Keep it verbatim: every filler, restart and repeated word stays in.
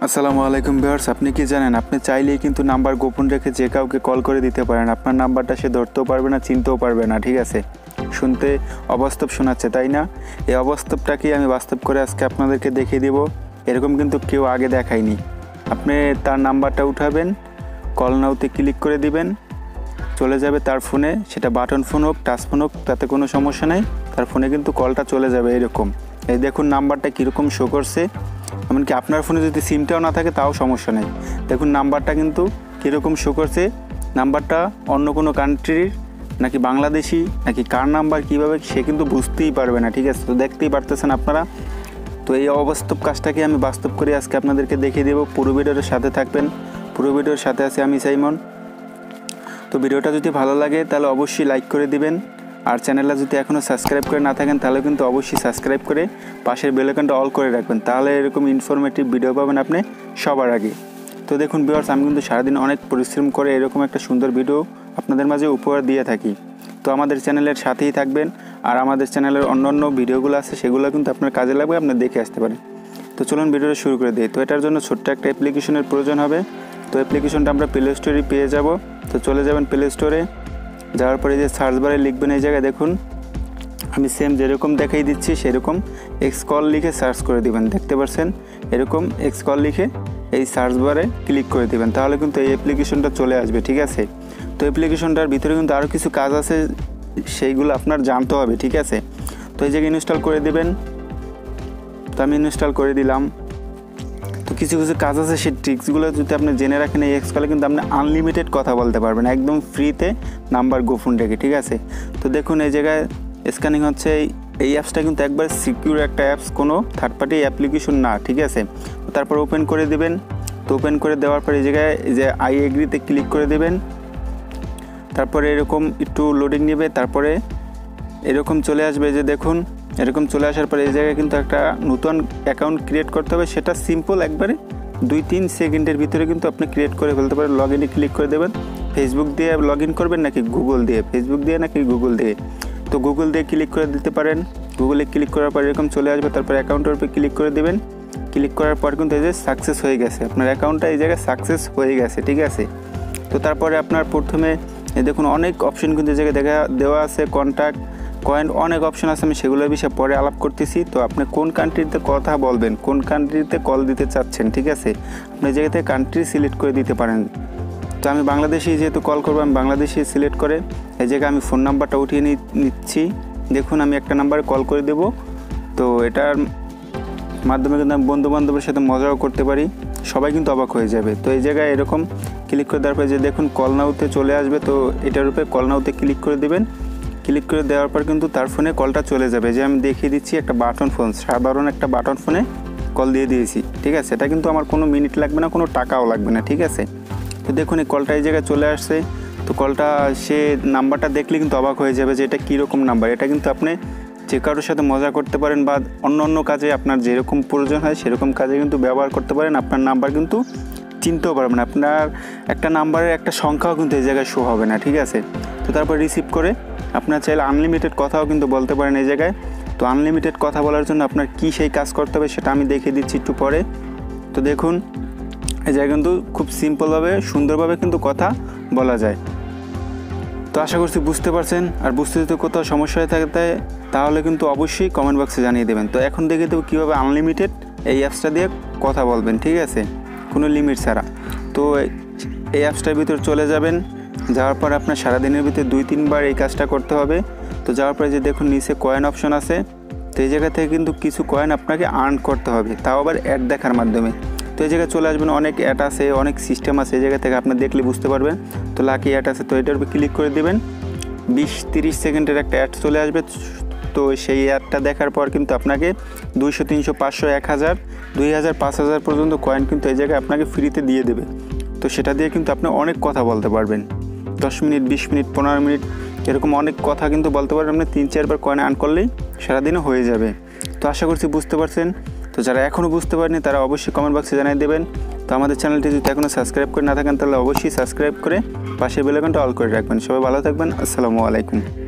আসসালামু আলাইকুম ভিউয়ার্স, আপনি কি জানেন আপনি চাইলেই কিন্তু নাম্বার গোপন রেখে যে কাউকে কল করে দিতে পারেন। আপনার নাম্বারটা সে ধরতেও পারবে না, চিনতেও পারবে না। ঠিক আছে, শুনতে অবাস্তব শোনাচ্ছে তাই না? এই অবাস্তবটাকেই আমি বাস্তব করে আজকে আপনাদেরকে দেখিয়ে দেব। এরকম কিন্তু কেউ আগে দেখায়নি। আপনি তার নাম্বারটা উঠাবেন, কল নাওতে ক্লিক করে দিবেন, চলে যাবে তার ফোনে। সেটা বাটন ফোন হোক, টাচ ফোন হোক, তাতে কোনো সমস্যা নেই। তার ফোনে কিন্তু কলটা চলে যাবে এরকম। এই দেখুন নাম্বারটা কীরকম শো করছে। এমনকি আপনার ফোনে যদি সিমটাও না থাকে তাও সমস্যা নেই। দেখুন নাম্বারটা কিন্তু কীরকম শো করছে। নাম্বারটা অন্য কোনো কান্ট্রির নাকি বাংলাদেশি নাকি কার নাম্বার কীভাবে সে কিন্তু বুঝতেই পারবে না। ঠিক আছে, তো দেখতেই পারতেছেন আপনারা। তো এই অবাস্তব কাজটাকে আমি বাস্তব করে আজকে আপনাদেরকে দেখিয়ে দেবো। পুরো ভিডিওর সাথে থাকবেন। পুরো ভিডিওর সাথে আছি আমি সাইমন। তো ভিডিওটা যদি ভালো লাগে তাহলে অবশ্যই লাইক করে দিবেন। আর চ্যানেলটা যদি এখনও সাবস্ক্রাইব করে না থাকেন তাহলে কিন্তু অবশ্যই সাবস্ক্রাইব করে পাশের বেল আইকনটা অল করে রাখবেন। তাহলে এরকম ইনফরমেটিভ ভিডিও পাবেন আপনি সবার আগে। তো দেখুন ভিউয়ার্স, আমি কিন্তু সারাদিন অনেক পরিশ্রম করে এরকম একটা সুন্দর ভিডিও আপনাদের মাঝে উপহার দিয়ে থাকি। তো আমাদের চ্যানেলের সাথেই থাকবেন। আর আমাদের চ্যানেলের অন্যান্য ভিডিওগুলো আছে সেগুলো কিন্তু আপনার কাজে লাগবে, আপনি দেখে আসতে পারেন। তো চলুন ভিডিওটা শুরু করে দিই। তো এটার জন্য ছোট্ট একটা অ্যাপ্লিকেশনের প্রয়োজন হবে। তো অ্যাপ্লিকেশনটা আমরা প্লে স্টোরে পেয়ে যাব। তো চলে যাবেন প্লে স্টোরে। যাওয়ার পরে যে সার্চ বারে লিখবেন, এই জায়গায় দেখুন আমি সেম যেরকম দেখাই দিচ্ছি সেরকম এক্স কল লিখে সার্চ করে দিবেন। দেখতে পাচ্ছেন এরকম এক্স কল লিখে এই সার্চ বারে ক্লিক করে দিবেন, তাহলে কিন্তু এই অ্যাপ্লিকেশনটা চলে আসবে। ঠিক আছে, তো অ্যাপ্লিকেশনটার ভিতরে কিন্তু আরও কিছু কাজ আছে, সেইগুলো আপনার জানতে হবে। ঠিক আছে, তো এই জায়গায় ইনস্টল করে দিবেন। তো আমি ইনস্টল করে দিলাম। তো কিছু কিছু কাজ আছে, সেই ট্রিক্সগুলো যদি আপনি জেনে রাখেন এই এক্স কলে কিন্তু আপনি আনলিমিটেড কথা বলতে পারবেন একদম ফ্রিতে, নাম্বার গোপন রেখে। ঠিক আছে, তো দেখুন এই জায়গায় স্ক্যানিং হচ্ছে। এই অ্যাপসটা কিন্তু একবার সিকিউর একটা অ্যাপস, কোনো থার্ড পার্টি অ্যাপ্লিকেশন না। ঠিক আছে, তো তারপর ওপেন করে দিবেন। তো ওপেন করে দেওয়ার পর এই জায়গায় যে আই এগ্রিতে ক্লিক করে দেবেন। তারপরে এরকম একটু লোডিং নেবে, তারপরে এরকম চলে আসবে। যে দেখুন এরকম চলে আসার পরে এই জায়গায় কিন্তু একটা নতুন অ্যাকাউন্ট ক্রিয়েট করতে হবে। সেটা সিম্পল, একবারে দুই তিন সেকেন্ডের ভিতরে কিন্তু আপনি ক্রিয়েট করে ফেলতে পারেন। লগ ইনে ক্লিক করে দেবেন। ফেসবুক দিয়ে লগ ইন করবেন নাকি গুগল দিয়ে, ফেসবুক দিয়ে নাকি গুগল দিয়ে, তো গুগল দিয়ে ক্লিক করে দিতে পারেন। গুগলে ক্লিক করার পর এরকম চলে আসবে। তারপর অ্যাকাউন্টের উপরে ক্লিক করে দেবেন। ক্লিক করার পর কিন্তু এই যে সাকসেস হয়ে গেছে, আপনার অ্যাকাউন্টটা এই জায়গায় সাকসেস হয়ে গেছে। ঠিক আছে, তো তারপরে আপনার প্রথমে এই দেখুন অনেক অপশন কিন্তু এই জায়গায় দেখা দেওয়া আছে, কন্ট্যাক্ট, কয়েন, অনেক অপশন আছে। আমি সেগুলোর বিষয়ে পরে আলাপ করতেছি। তো আপনি কোন কান্ট্রিতে কথা বলবেন, কোন কান্ট্রিতে কল দিতে চাচ্ছেন, ঠিক আছে, আপনি এই জায়গা থেকে কান্ট্রি সিলেক্ট করে দিতে পারেন। তো আমি বাংলাদেশি যেহেতু কল করবো, আমি বাংলাদেশি সিলেক্ট করে এই জায়গায় আমি ফোন নাম্বারটা উঠিয়ে নিচ্ছি। দেখুন আমি একটা নাম্বারে কল করে দেব। তো এটার মাধ্যমে কিন্তু আমি বন্ধু বান্ধবের সাথে মজাও করতে পারি, সবাই কিন্তু অবাক হয়ে যাবে। তো এই জায়গায় এরকম ক্লিক করে দেওয়ার পরে যে দেখুন কল নাওতে চলে আসবে। তো এটার উপরে কল নাওতে ক্লিক করে দেবেন। ক্লিক করে দেওয়ার পর কিন্তু তার ফোনে কলটা চলে যাবে। যে আমি দেখিয়ে দিচ্ছি একটা বাটন ফোন, সাধারণ একটা বাটন ফোনে কল দিয়ে দিয়েছি। ঠিক আছে, এটা কিন্তু আমার কোনো মিনিট লাগবে না, কোনো টাকাও লাগবে না। ঠিক আছে, তো দেখুন এই কলটা এই জায়গায় চলে আসছে। তো কলটা সে নাম্বারটা দেখলে কিন্তু অবাক হয়ে যাবে যে এটা কীরকম নাম্বার। এটা কিন্তু আপনি যে কারোর সাথে মজা করতে পারেন বা অন্য অন্য কাজে আপনার যেরকম প্রয়োজন হয় সেরকম কাজে কিন্তু ব্যবহার করতে পারেন। আপনার নাম্বার কিন্তু চিনতেও পারবেন, আপনার একটা নাম্বারের একটা সংখ্যাও কিন্তু এই জায়গায় শো হবে না। ঠিক আছে, তো তারপর রিসিভ করে আপনার চাইলে আনলিমিটেড কথাও কিন্তু বলতে পারেন এই জায়গায়। তো আনলিমিটেড কথা বলার জন্য আপনার কী সেই কাজ করতে হবে সেটা আমি দেখিয়ে দিচ্ছি একটু পরে। তো দেখুন এই জায়গায় কিন্তু খুব সিম্পলভাবে সুন্দরভাবে কিন্তু কথা বলা যায়। তো আশা করছি বুঝতে পারছেন। আর বুঝতে যদি কোথাও সমস্যা হয়ে থাকে তাহলে কিন্তু অবশ্যই কমেন্ট বক্সে জানিয়ে দেবেন। তো এখন দেখে দেবো কীভাবে আনলিমিটেড এই অ্যাপসটা দিয়ে কথা বলবেন। ঠিক আছে, কোনো লিমিট ছাড়া। তো এই অ্যাপসটার ভিতর চলে যাবেন। যাওয়ার পর আপনার সারাদিনের ভিতরে দুই তিনবার এই কাজটা করতে হবে। তো যাওয়ার পরে যে দেখুন নিচে কয়েন অপশন আছে। তো এই জায়গা থেকে কিন্তু কিছু কয়েন আপনাকে আর্ন করতে হবে, তাও আবার অ্যাড দেখার মাধ্যমে। তো এই জায়গায় চলে আসবেন, অনেক অ্যাড আছে, অনেক সিস্টেম আছে, এই জায়গা থেকে আপনি দেখলে বুঝতে পারবেন। তো লাকি অ্যাড আছে, তো এটার উপর ক্লিক করে দেবেন। বিশ তিরিশ সেকেন্ডের একটা অ্যাড চলে আসবে। তো সেই অ্যাডটা দেখার পর কিন্তু আপনাকে দুইশো তিনশো পাঁচশো এক হাজার দুই হাজার পাঁচ হাজার পর্যন্ত কয়েন কিন্তু এই জায়গায় আপনাকে ফ্রিতে দিয়ে দেবে। তো সেটা দিয়ে কিন্তু আপনি অনেক কথা বলতে পারবেন, দশ মিনিট বিশ মিনিট পনেরো মিনিট এরকম অনেক কথা কিন্তু বলতে পারবেন। আপনি তিন চারবার কয়েন আর্ন করলেই সারাদিনও হয়ে যাবে। তো আশা করছি বুঝতে পারছেন। তো যারা এখনও বুঝতে পারেনি তারা অবশ্যই কমেন্ট বক্সে জানিয়ে দেবেন। তো আমাদের চ্যানেলটি যদি এখনও সাবস্ক্রাইব করে না থাকেন তাহলে অবশ্যই সাবস্ক্রাইব করে পাশে বেল আইকনটা অল করে রাখবেন। সবাই ভালো থাকবেন। আসসালামু আলাইকুম।